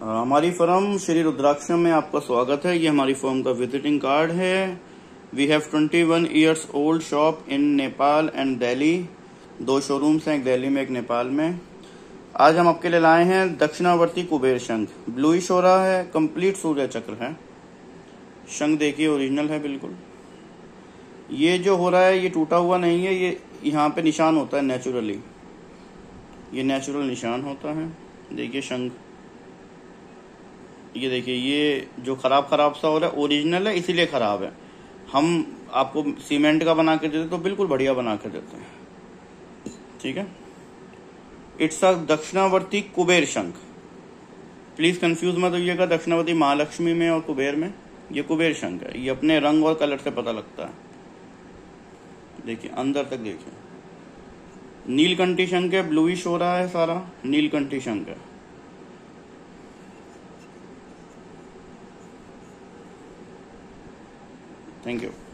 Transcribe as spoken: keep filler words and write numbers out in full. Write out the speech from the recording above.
अ, हमारी फर्म श्री रुद्राक्षम में आपका स्वागत है। ये हमारी फर्म का विजिटिंग कार्ड है। We have twenty one years old shop in Nepal and Delhi. दो शोरूम्स हैं, एक दिल्ली में एक नेपाल में। आज हम आपके लिए लाए हैं दक्षिणावर्ती कुबेर शंख। ब्लूइश हो रहा है, कंप्लीट सूर्य चक्र है। शंख देखिए ओरिजिनल है बिल्कुल। ये जो हो रहा है ये टूटा हुआ नहीं है, ये यहाँ पे निशान होता है नेचुरली, ये नेचुरल निशान होता है। देखिए शंख, ये देखिए ये जो खराब खराब सा हो रहा है ओरिजिनल है, इसीलिए खराब है। हम आपको सीमेंट का बना के देते तो बिल्कुल बढ़िया बना के देते हैं, ठीक है। इट्स अ दक्षिणावर्ती कुबेर शंख। प्लीज कंफ्यूज मत होइएगा दक्षिणावर्ती महालक्ष्मी में और कुबेर में। ये कुबेर शंख है, ये अपने रंग और कलर से पता लगता है। देखिए अंदर तक देखिए, नीलकंठी शंख है, ब्लूइश हो रहा है सारा, नीलकंठी शंख है। Thank you.